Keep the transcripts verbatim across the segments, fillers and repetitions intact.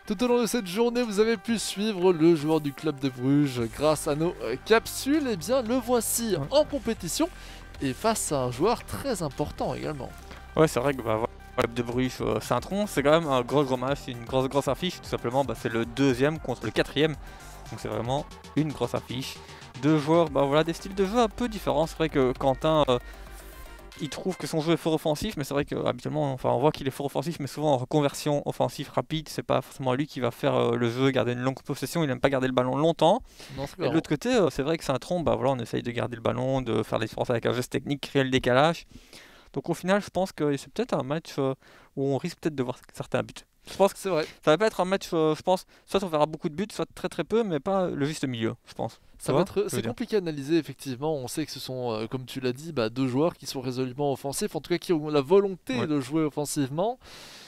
Tout au long de cette journée, vous avez pu suivre le joueur du club de Bruges grâce à nos euh, capsules. Et bien, le voici en compétition et face à un joueur très important également. Ouais, c'est vrai que bah, le club de Bruges euh, Saint-Tron, c'est quand même un gros gros match, une grosse grosse affiche. Tout simplement, bah, c'est le deuxième contre le quatrième. Donc c'est vraiment une grosse affiche. Deux joueurs, bah voilà, des styles de jeu un peu différents. C'est vrai que Quentin, euh, il trouve que son jeu est fort offensif, mais c'est vrai qu'habituellement, enfin, on voit qu'il est fort offensif, mais souvent en reconversion offensive rapide, c'est pas forcément lui qui va faire euh, le jeu, garder une longue possession, il n'aime pas garder le ballon longtemps. Non, Et de l'autre côté, euh, c'est vrai que Saint-Tron, bah voilà, on essaye de garder le ballon, de faire des différences avec un geste technique, créer le décalage. Donc au final, je pense que c'est peut-être un match euh, où on risque peut-être de voir certains buts. Je pense que c'est vrai. Ça va pas être un match, euh, je pense, soit on verra beaucoup de buts, soit très très peu, mais pas le juste milieu, je pense. Ça va être, c'est compliqué à analyser, effectivement. On sait que ce sont, euh, comme tu l'as dit, bah, deux joueurs qui sont résolument offensifs, en tout cas qui ont la volonté Ouais. de jouer offensivement.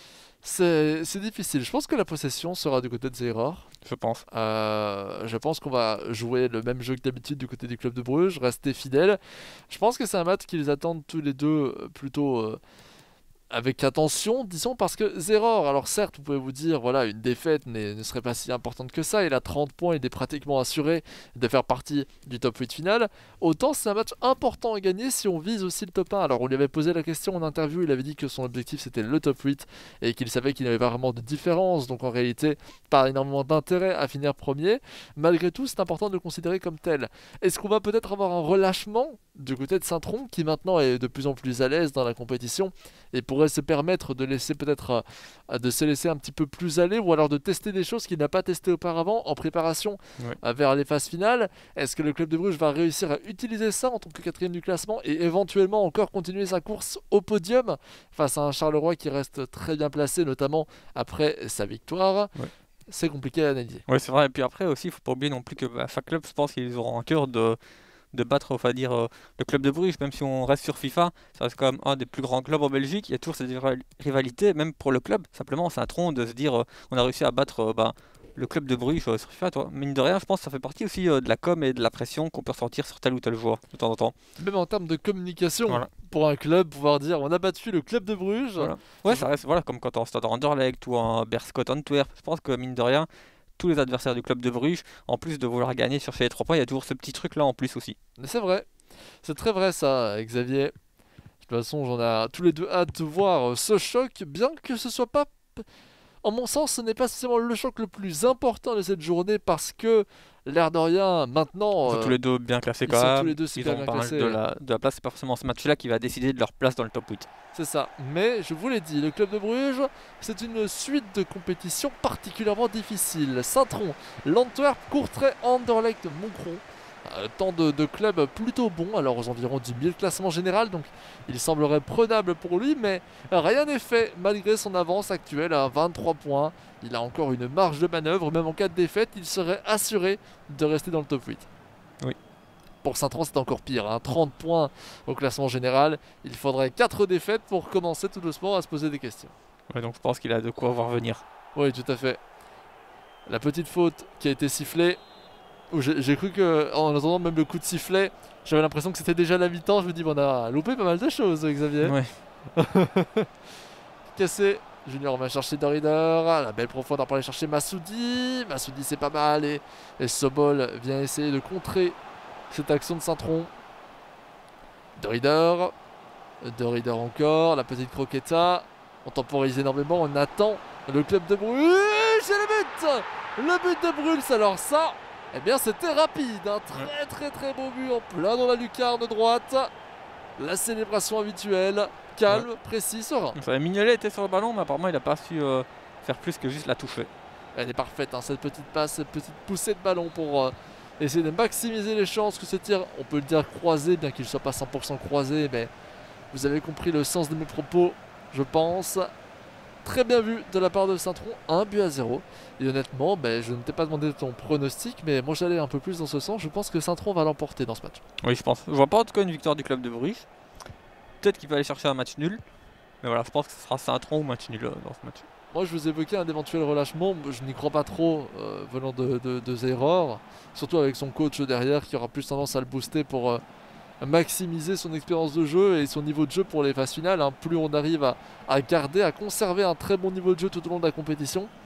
C'est difficile. Je pense que la possession sera du côté de Zeror. Je pense. Euh, je pense qu'on va jouer le même jeu que d'habitude du côté du club de Bruges, rester fidèle. Je pense que c'est un match qu'ils attendent tous les deux euh, plutôt... Euh, avec attention, disons, parce que Zeror, alors certes, vous pouvez vous dire, voilà, une défaite ne serait pas si importante que ça, il a trente points, il est pratiquement assuré de faire partie du top huit final, autant c'est un match important à gagner si on vise aussi le top un. Alors on lui avait posé la question en interview, il avait dit que son objectif c'était le top huit, et qu'il savait qu'il n'y avait pas vraiment de différence, donc en réalité, pas énormément d'intérêt à finir premier. Malgré tout, c'est important de le considérer comme tel. Est-ce qu'on va peut-être avoir un relâchement du côté de Saint-Tron, qui maintenant est de plus en plus à l'aise dans la compétition, et pourrait se permettre de laisser peut-être euh, de se laisser un petit peu plus aller, ou alors de tester des choses qu'il n'a pas testées auparavant en préparation Ouais. euh, vers les phases finales. Est-ce que le club de Bruges va réussir à utiliser ça en tant que quatrième du classement et éventuellement encore continuer sa course au podium face à un Charleroi qui reste très bien placé, notamment après sa victoire? Ouais. C'est compliqué à analyser. Oui, c'est vrai. Et puis après aussi, il ne faut pas oublier non plus que bah, chaque club, je pense qu'ils auront un cœur de de battre, enfin dire, euh, le club de Bruges, même si on reste sur FIFA, ça reste quand même un des plus grands clubs en Belgique. Il y a toujours cette rivalité, même pour le club. Simplement, c'est un tronc de se dire, euh, on a réussi à battre euh, bah, le club de Bruges euh, sur FIFA, toi. Mine de rien, je pense que ça fait partie aussi euh, de la com et de la pression qu'on peut ressentir sur tel ou tel joueur de temps en temps. Même en termes de communication, Voilà. pour un club, pouvoir dire on a battu le club de Bruges. Voilà. Ouais, ça reste, voilà, comme quand on stade Anderlecht ou en Beerschot Antwerp. Je pense que mine de rien, tous les adversaires du club de Bruges, en plus de vouloir gagner, chercher les trois points, il y a toujours ce petit truc là en plus aussi. C'est vrai, c'est très vrai ça, Xavier. De toute façon, j'en ai tous les deux hâte de voir ce choc, bien que ce soit pas... En mon sens, ce n'est pas forcément le choc le plus important de cette journée, parce que l'air de rien, maintenant... Ils sont euh, tous les deux bien classés ils quand sont même. tous les deux Ils super ont bien pas mal classés. de la, de la place, c'est pas forcément ce match-là qui va décider de leur place dans le top huit. C'est ça, mais je vous l'ai dit, le club de Bruges, c'est une suite de compétitions particulièrement difficiles. Saint-Tron, l'Antwerp, Courtrai, Anderlecht, Moncron. Euh, tant de, de clubs plutôt bons, alors aux environs du milieu de classement général, donc il semblerait prenable pour lui, mais rien n'est fait malgré son avance actuelle à vingt-trois points. Il a encore une marge de manœuvre, même en cas de défaite, il serait assuré de rester dans le top huit. Oui. Pour Saint-Tron, c'est encore pire, hein. trente points au classement général. Il faudrait quatre défaites pour commencer tout doucement à se poser des questions. Ouais, donc je pense qu'il a de quoi voir venir. Oui, tout à fait. La petite faute qui a été sifflée, où j'ai cru que, en entendant même le coup de sifflet, j'avais l'impression que c'était déjà la mi-temps. Je me dis, bon, on a loupé pas mal de choses, Xavier. Ouais. Cassé. Junior va chercher Dorider, la belle profondeur pour aller chercher Massoudi. Massoudi, c'est pas mal, et, et Sobol vient essayer de contrer cette action de Saint-Tron. Dorider, Dorider encore, la petite croquetta. On temporise énormément, on attend le club de Bruges. C'est le but, le but de Bruges. Alors ça, eh bien c'était rapide, un très très très beau but en plein dans la lucarne droite. La célébration habituelle, calme, ouais. précis, serein. Mignolet était sur le ballon, mais apparemment il n'a pas su euh, faire plus que juste la toucher. Elle est parfaite, hein, cette petite passe, cette petite poussée de ballon pour euh, essayer de maximiser les chances que ce tir, on peut le dire croisé, bien qu'il ne soit pas cent pour cent croisé, mais vous avez compris le sens de mes propos, je pense. Très bien vu de la part de Saint-Tron, un but à zéro. Et honnêtement, ben, je ne t'ai pas demandé ton pronostic, mais moi j'allais un peu plus dans ce sens. Je pense que Saint-Tron va l'emporter dans ce match. Oui, je pense. Je vois pas en tout cas une victoire du club de Bruges. Peut-être qu'il va aller chercher un match nul. Mais voilà, je pense que ce sera Saint-Tron ou match nul euh, dans ce match. Moi je vous évoquais un éventuel relâchement, je n'y crois pas trop euh, venant de, de, de Zeror. Surtout avec son coach derrière qui aura plus tendance à le booster pour euh, maximiser son expérience de jeu et son niveau de jeu pour les phases finales. Hein. Plus on arrive à, à garder, à conserver un très bon niveau de jeu tout au long de la compétition,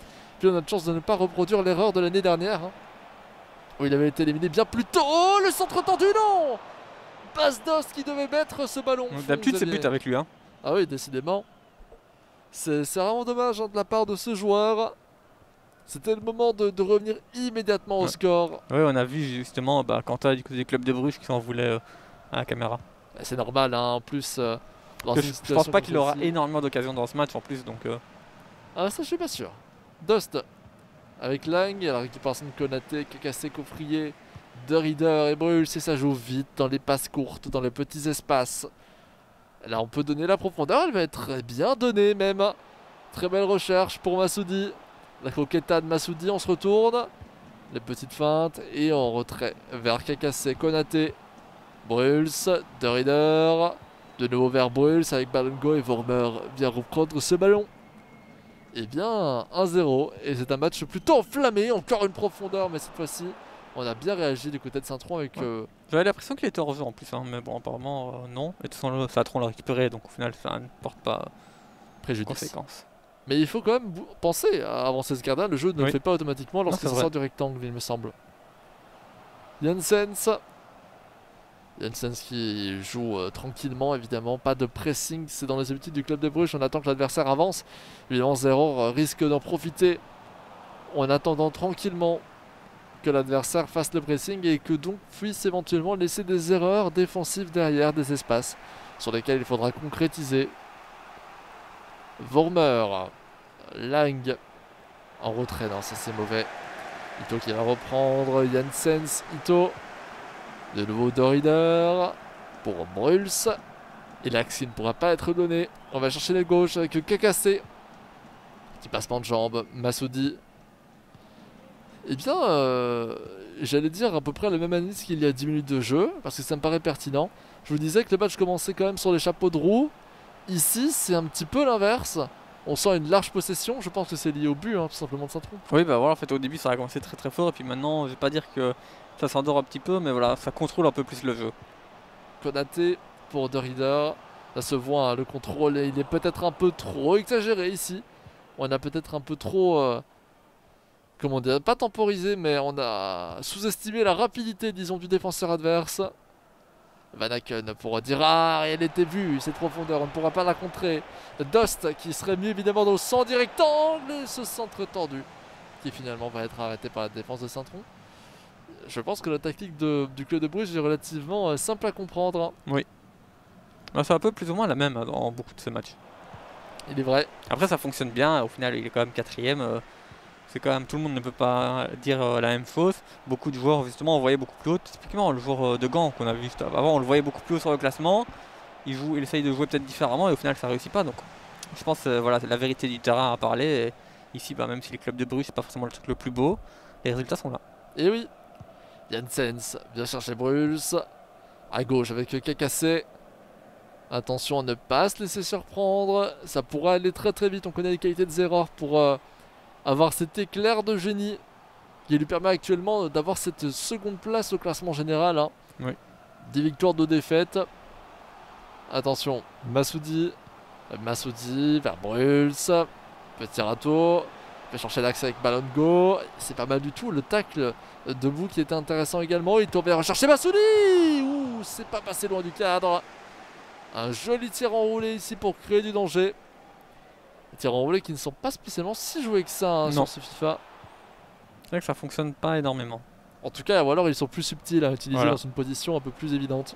Puis on a de chance de ne pas reproduire l'erreur de l'année dernière. Hein, où il avait été éliminé bien plus tôt. Oh, le centre tendu, non! Bas Dost qui devait mettre ce ballon. D'habitude, c'est but avec lui. Hein. Ah oui, décidément. C'est vraiment dommage hein, de la part de ce joueur. C'était le moment de, de revenir immédiatement au ouais. score. Oui, on a vu justement bah, Quentin du côté des clubs de Bruges qui s'en voulait euh, à la caméra. C'est normal, hein, en plus. Euh, dans je, je pense pas qu'il aura celle-ci. énormément d'occasions dans ce match en plus. Donc, euh... Ah, ça, je suis pas sûr. Dost avec Lang, la récupération de Konaté, Kakassé, Coffrier, De Rieder et Bruls. Et ça joue vite dans les passes courtes, dans les petits espaces. Là, on peut donner la profondeur. Elle va être très bien donnée, même. Très belle recherche pour Massoudi. La coquetta de Massoudi, on se retourne. Les petites feintes et en retrait vers Kakassé, Konaté, Bruls, De Rieder. De nouveau vers Bruls avec Balongo et Vormer vient reprendre ce ballon. Et bien un zéro. Et c'est un match plutôt enflammé. Encore une profondeur, mais cette fois-ci, on a bien réagi du côté de Saint-Tron avec. Ouais. Euh... J'avais l'impression qu'il était hors jeu en plus, hein, mais bon, apparemment euh, non. Et de toute façon, Saint-Tron l'a récupéré, donc au final, ça ne porte pas préjudice. Conséquence. Mais il faut quand même penser à avancer ce gardien. Le jeu ne oui. le fait pas automatiquement lorsqu'il sort du rectangle, il me semble. Janssens. Janssens qui joue euh, tranquillement, évidemment. Pas de pressing, c'est dans les habitudes du club de Bruges. On attend que l'adversaire avance. Évidemment, Zeror euh, risque d'en profiter en attendant tranquillement que l'adversaire fasse le pressing et que donc puisse éventuellement laisser des erreurs défensives derrière, des espaces sur lesquels il faudra concrétiser. Vormer, Lang en retrait, non ça c'est mauvais. Ito qui va reprendre, Janssens, Ito, de nouveau De Rieder pour Bruls, et l'axe ne pourra pas être donné. On va chercher les gauches avec Kakassé, petit passement de jambe, Massoudi. Eh bien, euh, j'allais dire à peu près la même analyse qu'il y a dix minutes de jeu, parce que ça me paraît pertinent. Je vous disais que le match commençait quand même sur les chapeaux de roue. Ici, c'est un petit peu l'inverse. On sent une large possession. Je pense que c'est lié au but, hein, tout simplement de Saint-Tron. Oui, bah voilà, en fait, au début, ça a commencé très très fort. Et puis maintenant, je vais pas dire que ça s'endort un petit peu, mais voilà, ça contrôle un peu plus le jeu. Konaté pour De Rieder. Ça se voit, hein, le contrôle, il est peut-être un peu trop exagéré ici. On a peut-être un peu trop... Euh, comment dire, pas temporisé, mais on a sous-estimé la rapidité, disons, du défenseur adverse. Van Aken pour Dirard, et elle était vue, cette profondeur, on ne pourra pas la contrer. Dost qui serait mis évidemment dans le centre du rectangle, et ce centre tendu qui finalement va être arrêté par la défense de Saint-Tron. Je pense que la tactique de, du club de Bruges est relativement euh, simple à comprendre. Oui. Ben, c'est un peu plus ou moins la même hein, dans beaucoup de ces matchs. Il est vrai. Après ça fonctionne bien, au final il est quand même quatrième. Euh... C'est quand même, tout le monde ne peut pas dire euh, la même chose. Beaucoup de joueurs, justement, on voyait beaucoup plus haut. Typiquement, le joueur euh, de Gand qu'on a vu juste avant, on le voyait beaucoup plus haut sur le classement. Il, joue, il essaye de jouer peut-être différemment et au final, ça ne réussit pas. Donc, je pense que euh, voilà, la vérité du terrain à parler. Et ici, bah, même si les clubs de Bruges, c'est pas forcément le truc le plus beau, les résultats sont là. Et oui, Janssens vient chercher Bruls. À gauche avec Kakassé. Attention à ne pas se laisser surprendre. Ça pourrait aller très très vite. On connaît les qualités de Zeror pour... Euh, avoir cet éclair de génie qui lui permet actuellement d'avoir cette seconde place au classement général. Hein. Oui. dix victoires, deux défaites. Attention, Massoudi. Massoudi vers Bruls. Petit râteau. Il fait chercher l'axe avec Balongo. C'est pas mal du tout. Le tacle debout qui était intéressant également. Il tourne vers rechercher Massoudi. Ouh, c'est pas passé loin du cadre. Un joli tir enroulé ici pour créer du danger. Les tirs enroulés qui ne sont pas spécialement si joués que ça hein, sur ce FIFA. C'est vrai que ça fonctionne pas énormément. En tout cas, ou alors ils sont plus subtils à utiliser voilà. dans une position un peu plus évidente.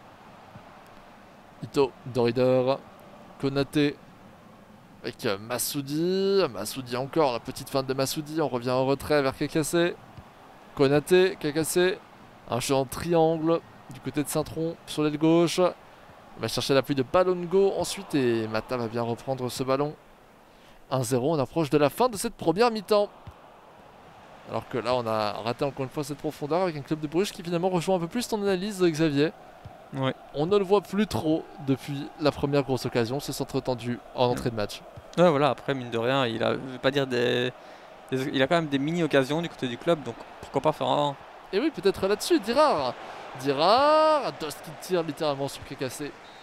Ito, De Rieder, Konaté avec Massoudi. Massoudi encore, la petite feinte de Massoudi. On revient en retrait vers Kakassé. Konaté, Kakassé. Un jeu en triangle du côté de Saint-Tron sur l'aile gauche. On va chercher l'appui de Balongo ensuite et Mata va bien reprendre ce ballon. un zéro, on approche de la fin de cette première mi-temps. Alors que là, on a raté encore une fois cette profondeur avec un club de Bruges qui finalement rejoint un peu plus ton analyse, Xavier. Ouais. On ne le voit plus trop depuis la première grosse occasion, ce centre tendu en entrée de match. Ouais, voilà, après, mine de rien, il a, je vais pas dire des, des, il a quand même des mini-occasions du côté du club, donc pourquoi pas faire un. Et oui, peut-être là-dessus, Dirard. Dirard, Dost qui tire littéralement sur Kakassé.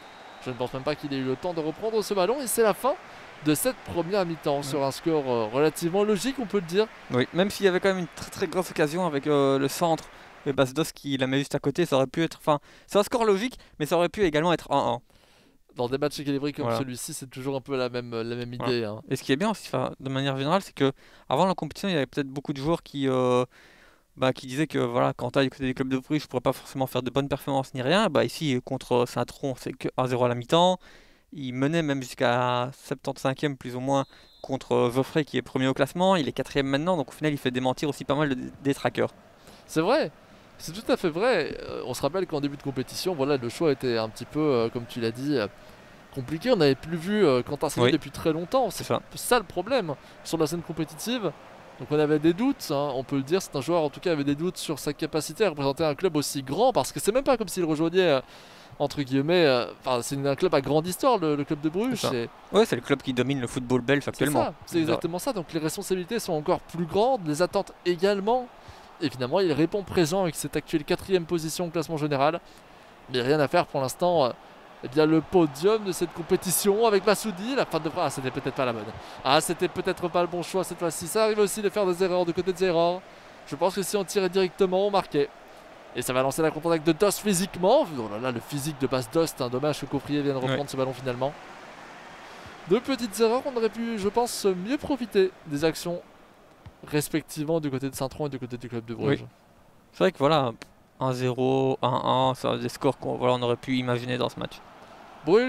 Je ne pense même pas qu'il ait eu le temps de reprendre ce ballon et c'est la fin de cette première mi-temps, ouais. Sur un score euh, relativement logique, on peut le dire. Oui, même s'il y avait quand même une très très grosse occasion avec euh, le centre et Bastos qui la met juste à côté, ça aurait pu être, enfin, c'est un score logique, mais ça aurait pu également être un un. Dans des matchs équilibrés comme voilà. celui-ci, c'est toujours un peu la même, la même idée. Voilà. Hein. Et ce qui est bien aussi, de manière générale, c'est que avant la compétition, il y avait peut-être beaucoup de joueurs qui, euh, bah, qui disaient que voilà, quand tu as du côté des clubs de Bruges, je ne pourrais pas forcément faire de bonnes performances ni rien. Bah, ici, contre Saint-Tron, c'est que un zéro à la mi-temps. Il menait même jusqu'à soixante-quinzième plus ou moins contre Geoffrey qui est premier au classement. Il est quatrième maintenant, donc au final, il fait démentir aussi pas mal de détraqueurs. C'est vrai. C'est tout à fait vrai. Euh, on se rappelle qu'en début de compétition, voilà, le choix était un petit peu, euh, comme tu l'as dit, euh, compliqué. On n'avait plus vu euh, Quentin Séné oui. depuis très longtemps. C'est ça. ça le problème sur la scène compétitive. Donc on avait des doutes, hein, on peut le dire. C'est un joueur en tout cas avait des doutes sur sa capacité à représenter un club aussi grand, parce que c'est même pas comme s'il rejoignait euh, entre guillemets. Enfin, euh, c'est un club à grande histoire, le, le club de Bruges. C'est ouais, c'est le club qui domine le football belge actuellement. C'est exactement ça. Donc les responsabilités sont encore plus grandes, les attentes également. Et finalement, il répond présent avec cette actuelle quatrième position au classement général. Mais rien à faire pour l'instant. Euh, eh bien, le podium de cette compétition avec Massoudi, la fin de phrase, ah, c'était peut-être pas la bonne. Ah, c'était peut-être pas le bon choix cette fois-ci. Ça arrive aussi de faire des erreurs de côté de Zeror. Je pense que si on tirait directement, on marquait. Et ça va lancer la contre-attaque de Dost physiquement. Oh là là, le physique de base Dost. Hein. Dommage que Coffrier vienne reprendre ouais. ce ballon finalement. Deux petites erreurs, on aurait pu, je pense, mieux profiter des actions respectivement du côté de Saint-Tron et du côté du club de Bruges. Oui. C'est vrai que voilà, un zéro, un un, c'est des scores qu'on voilà, on aurait pu imaginer dans ce match. Bruls.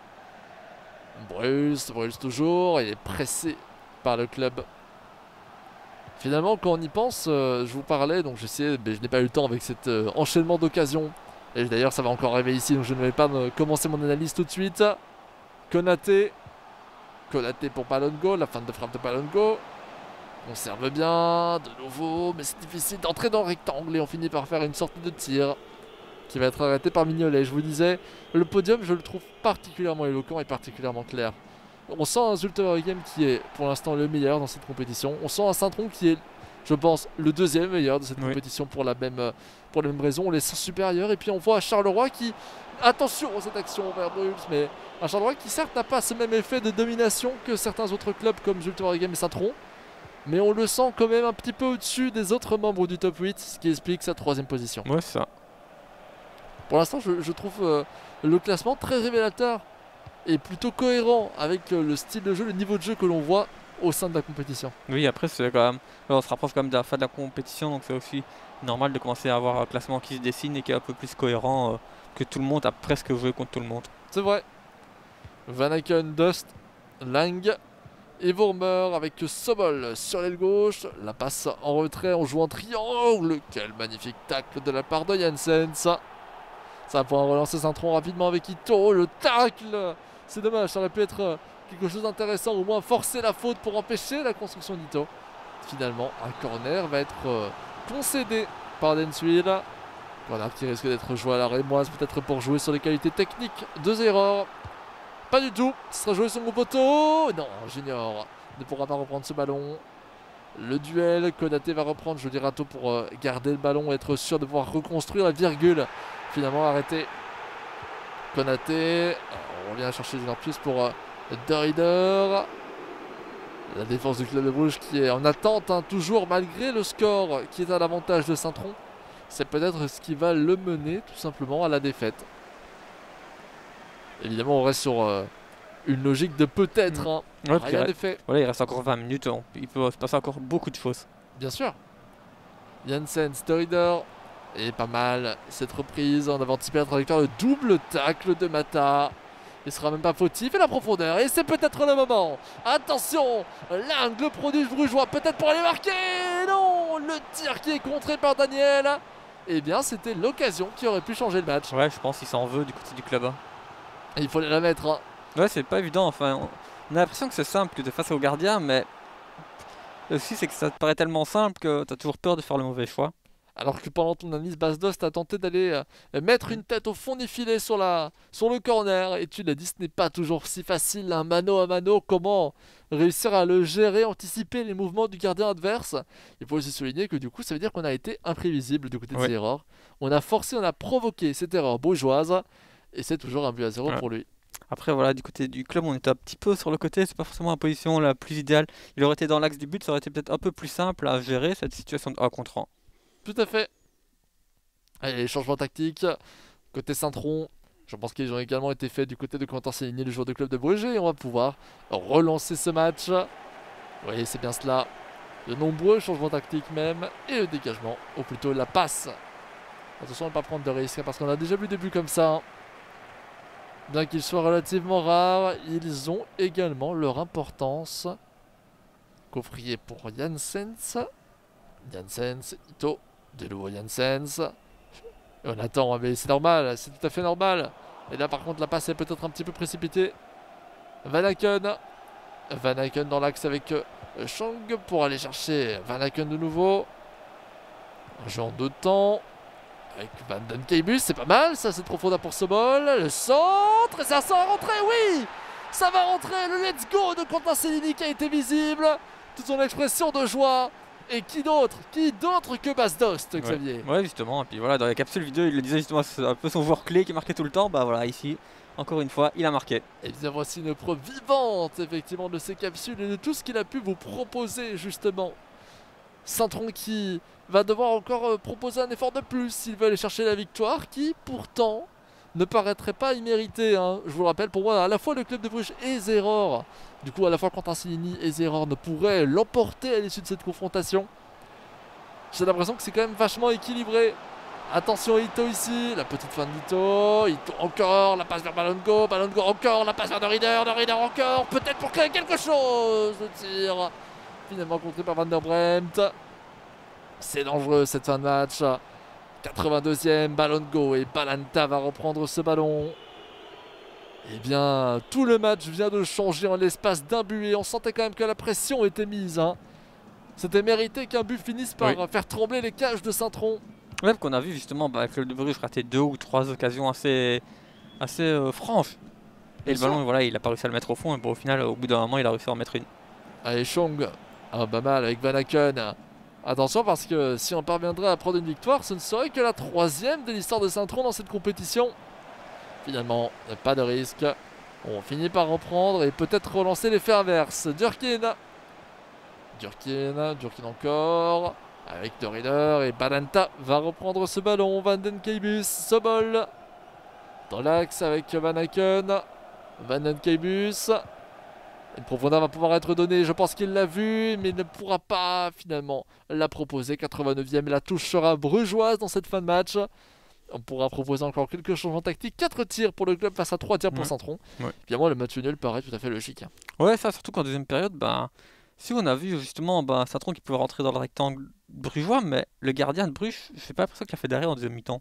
Bruls, Bruls toujours, il est pressé par le club. Finalement, quand on y pense, euh, je vous parlais, donc j'essayais, mais je n'ai pas eu le temps avec cet euh, enchaînement d'occasions. Et d'ailleurs, ça va encore arriver ici, donc je ne vais pas me commencer mon analyse tout de suite. Konaté. Konaté pour Palongo, la fin de frappe de Palongo. On serve bien, de nouveau, mais c'est difficile d'entrer dans le rectangle et on finit par faire une sorte de tir qui va être arrêté par Mignolet. Je vous disais, le podium, je le trouve particulièrement éloquent et particulièrement clair. On sent un Zulte-Waregem qui est pour l'instant le meilleur dans cette compétition. On sent un Saint-Tron qui est, je pense, le deuxième meilleur de cette oui. compétition pour la même, pour la même raison. On les sent supérieurs et puis on voit Charleroi qui, attention à cette action vers Bruls, mais un Charleroi qui certes n'a pas ce même effet de domination que certains autres clubs comme Zulte-Waregem et Saint-Tron. Mais on le sent quand même un petit peu au-dessus des autres membres du top huit, ce qui explique sa troisième position. Ouais, ça. Pour l'instant, je, je trouve euh, le classement très révélateur et plutôt cohérent avec euh, le style de jeu, le niveau de jeu que l'on voit au sein de la compétition. Oui, après, c'est quand même, on se rapproche quand même de la fin de la compétition, donc c'est aussi normal de commencer à avoir un classement qui se dessine et qui est un peu plus cohérent, euh, que tout le monde a presque joué contre tout le monde. C'est vrai. Van Aken, Dost, Lang. Et Vormer avec Sobol sur l'aile gauche. La passe en retrait, on joue en triangle. Quel magnifique tacle de la part de Janssen. Ça, ça va pouvoir relancer Saint-Tron rapidement avec Ito. Le tacle, c'est dommage, ça aurait pu être quelque chose d'intéressant. Au moins forcer la faute pour empêcher la construction d'Ito. Finalement, un corner va être concédé par Denswil. Corner qui risque d'être joué à la rémoise, peut-être pour jouer sur les qualités techniques de Zeror. Pas du tout, ce sera joué sur mon poteau. Non, Junior ne pourra pas reprendre ce ballon. Le duel, Konaté va reprendre, je dirais Rato pour euh, garder le ballon et être sûr de pouvoir reconstruire la virgule. Finalement arrêté. Konaté, on revient chercher une heure plus pour euh, De Ridder. La défense du club de Bruges qui est en attente, hein, toujours malgré le score qui est à l'avantage de Saint-Tron. C'est peut-être ce qui va le mener tout simplement à la défaite. Évidemment, on reste sur euh, une logique de peut-être. Hein. Ouais, rien n'est fait. Voilà, il reste encore vingt minutes. On, il peut se passer encore beaucoup de choses. Bien sûr. Janssen, Sturridder. Et pas mal cette reprise. On avait anticipé la trajectoire. Le double tacle de Mata. Il sera même pas fautif. Et la profondeur. Et c'est peut-être le moment. Attention. Lang, le produit brugeois. Peut-être pour aller marquer. Non. Le tir qui est contré par Daniel. Eh bien, c'était l'occasion qui aurait pu changer le match. Ouais, je pense qu'il s'en veut du côté du club. Et il faut la mettre. Hein. Ouais, c'est pas évident. Enfin, on, on a l'impression que c'est simple de face au gardien, mais aussi c'est que ça te paraît tellement simple que tu as toujours peur de faire le mauvais choix. Alors que pendant ton analyse, Bastos a tenté d'aller euh, mettre une tête au fond du filet sur, la, sur le corner. Et tu l'as dit, ce n'est pas toujours si facile, un mano à mano. Comment réussir à le gérer, anticiper les mouvements du gardien adverse. Il faut aussi souligner que du coup, ça veut dire qu'on a été imprévisible du côté de ouais. ses erreurs. On a forcé, on a provoqué cette erreur bourgeoise. Et c'est toujours un but à zéro ouais. pour lui. Après, voilà, du côté du club, on était un petit peu sur le côté, c'est pas forcément la position la plus idéale. Il aurait été dans l'axe du but, ça aurait été peut-être un peu plus simple à gérer cette situation de un contre un. Tout à fait. Allez, changement tactique. Côté Saint-Tron, je pense qu'ils ont également été faits du côté de Quentin Cellini, le joueur du club de Bruges, et on va pouvoir relancer ce match. Oui, c'est bien cela. De nombreux changements tactiques même, et le dégagement, ou plutôt la passe. Attention à ne pas prendre de risques, parce qu'on a déjà vu des buts comme ça. Bien qu'ils soient relativement rares, ils ont également leur importance. Coffrier pour Janssens. Janssens, Ito, de nouveau Janssens. Et on attend, mais c'est normal, c'est tout à fait normal. Et là par contre la passe est peut-être un petit peu précipitée. Van Aken. Van Aken dans l'axe avec Chang pour aller chercher Van Aken de nouveau. Un jeu en deux temps. Avec Van Den Keibus, c'est pas mal, ça c'est trop profondeur pour ce bol. Le centre, et ça, ça va rentrer, oui. Ça va rentrer, le let's go de Quentin Cellini qui a été visible. Toute son expression de joie. Et qui d'autre Qui d'autre que Basdost, Xavier? Ouais. ouais, justement, et puis voilà, dans la capsule vidéo, il le disait justement, c'est un peu son joueur clé qui marquait tout le temps. Bah voilà, ici, encore une fois, il a marqué. Et bien voici une preuve vivante, effectivement, de ces capsules et de tout ce qu'il a pu vous proposer, justement. Saint-Tron qui va devoir encore euh, proposer un effort de plus s'il veut aller chercher la victoire, qui pourtant ne paraîtrait pas immériter. Hein. Je vous le rappelle, pour moi, à la fois le club de Bruges et Zeror, du coup à la fois Quentin Cellini et Zeror ne pourraient l'emporter à l'issue de cette confrontation. J'ai l'impression que c'est quand même vachement équilibré. Attention Ito ici, la petite fin d'Ito, Ito encore, la passe vers Balongo, Balongo encore, la passe vers de Rieder, de Rieder encore, peut-être pour créer quelque chose, le tir. Finalement contré par Van der Bremt. C'est dangereux cette fin de match. quatre-vingt-deuxième, Balongo et Balanta va reprendre ce ballon. Eh bien, tout le match vient de changer en l'espace d'un but et on sentait quand même que la pression était mise. Hein. C'était mérité qu'un but finisse par oui. faire trembler les cages de Saint-Tron. Même qu'on a vu justement, bah, avec le de Bruges rater deux ou trois occasions assez, assez euh, franches. Et Bien le ballon, voilà, il n'a pas réussi à le mettre au fond. Et bon, au final, au bout d'un moment, il a réussi à en mettre une. Allez, Chong. Ah, pas mal avec Van Aken. Attention parce que si on parviendrait à prendre une victoire, ce ne serait que la troisième de l'histoire de Saint-Tron dans cette compétition. Finalement, pas de risque. On finit par reprendre et peut-être relancer l'effet inverse. Durkin. Durkin, Durkin encore. Avec De Rieder et Balanta va reprendre ce ballon. Van Den Keibus, Sobol. Dans l'axe avec Van Aken. Van Den Keibus. Une profondeur va pouvoir être donnée, je pense qu'il l'a vu, mais il ne pourra pas finalement la proposer. quatre-vingt-neuvième, la touche sera brugeoise dans cette fin de match. On pourra proposer encore quelques changements tactiques. quatre tirs pour le club face à trois tirs pour ouais. Saint-Tron. Ouais. Bien moi, le match nul paraît tout à fait logique. Ouais, ça, surtout qu'en deuxième période, bah, si on a vu justement bah, Saint-Tron qui pouvait rentrer dans le rectangle brugeois, mais le gardien de Bruges, je sais pas l'impression qu'il a fait derrière en deuxième mi-temps.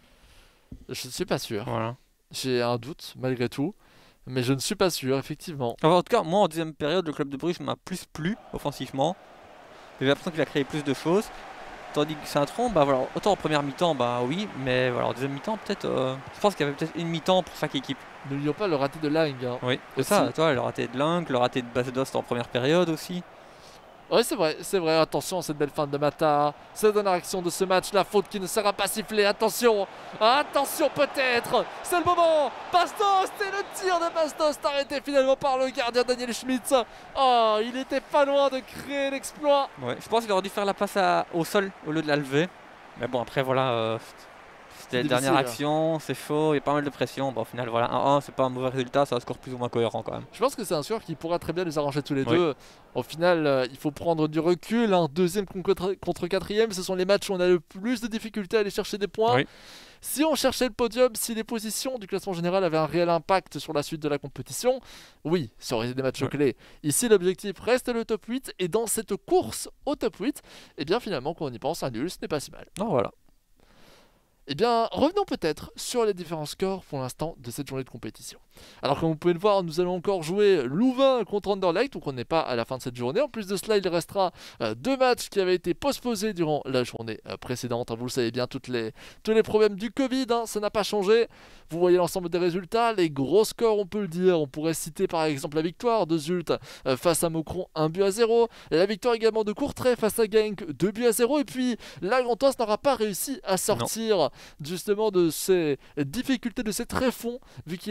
Je ne suis pas sûr. Voilà. J'ai un doute malgré tout. Mais je ne suis pas sûr, effectivement. Enfin, en tout cas, moi, en deuxième période, le club de Bruges m'a plus plu offensivement. J'ai l'impression qu'il a créé plus de choses. Tandis que Saint-Tron, bah voilà, autant en première mi-temps, bah oui, mais voilà, en deuxième mi-temps, peut-être. Euh, je pense qu'il y avait peut-être une mi-temps pour chaque équipe. N'oublions pas le raté de Lang. Hein, oui, c'est ça, toi, le raté de Lang, le raté de Basdost en première période aussi. Oui, c'est vrai, c'est vrai. Attention à cette belle fin de Mata. C'est la dernière action de ce match. La faute qui ne sera pas sifflée. Attention, attention peut-être. C'est le moment. Bastos, et le tir de Bastos arrêté finalement par le gardien Daniel Schmitz. Oh, il était pas loin de créer l'exploit. Ouais, je pense qu'il aurait dû faire la passe à, au sol au lieu de la lever. Mais bon, après, voilà. Euh, C'était la dernière action, c'est chaud, il y a pas mal de pression. Bon, au final, voilà, un un, c'est pas un mauvais résultat, ça score plus ou moins cohérent quand même. Je pense que c'est un score qui pourra très bien les arranger tous les oui. deux. Au final, euh, il faut prendre du recul. Hein. Deuxième contre, contre quatrième, ce sont les matchs où on a le plus de difficultés à aller chercher des points. Oui. Si on cherchait le podium, si les positions du classement général avaient un réel impact sur la suite de la compétition, oui, ça aurait été des matchs oui. clés. Ici, l'objectif reste le top huit. Et dans cette course au top huit, eh bien finalement, quand on y pense, un nul, ce n'est pas si mal. Non, voilà. Eh bien, revenons peut-être sur les différents scores pour l'instant de cette journée de compétition. Alors, comme vous pouvez le voir, nous allons encore jouer Louvain contre Anderlecht, donc on n'est pas à la fin de cette journée. En plus de cela, il restera euh, deux matchs qui avaient été postposés durant la journée euh, précédente. Hein, vous le savez bien, toutes les, tous les problèmes du Covid, hein, ça n'a pas changé. Vous voyez l'ensemble des résultats, les gros scores, on peut le dire. On pourrait citer par exemple la victoire de Zult euh, face à Maucron, un but à zéro. La victoire également de Courtrai face à Genk, deux buts à zéro. Et puis, la Gantoise n'aura pas réussi à sortir non. justement de ces difficultés, de ces tréfonds, vu qu'il encaisse un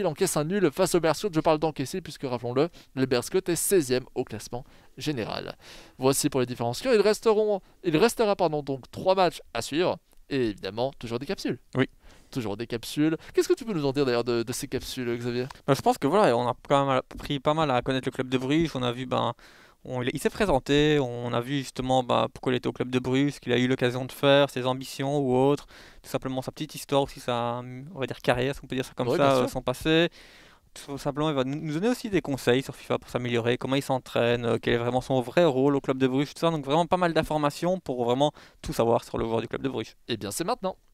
nul face aux Bearscots. Je parle d'encaisser puisque, rappelons-le, les Bearscots est seizième au classement général. Voici pour les différents scores. Il, resteront, il restera pardon, donc trois matchs à suivre et évidemment toujours des capsules. Oui. Toujours des capsules. Qu'est-ce que tu peux nous en dire d'ailleurs de, de ces capsules, Xavier? Bah, je pense que voilà, on a quand même appris pas mal à connaître le club de Bruges. On a vu, ben, on- il s'est présenté, on a vu justement bah, pourquoi il était au club de Bruges, ce qu'il a eu l'occasion de faire, ses ambitions ou autres, tout simplement sa petite histoire aussi, sa, on va dire carrière, si on peut dire ça comme Oui, bien ça, euh, sûr. son passé. Tout simplement, il va nous nous donner aussi des conseils sur FIFA pour s'améliorer, comment il s'entraîne, euh, quel est vraiment son vrai rôle au club de Bruges, tout ça. Donc vraiment pas mal d'informations pour vraiment tout savoir sur le joueur du club de Bruges. Eh bien, c'est maintenant.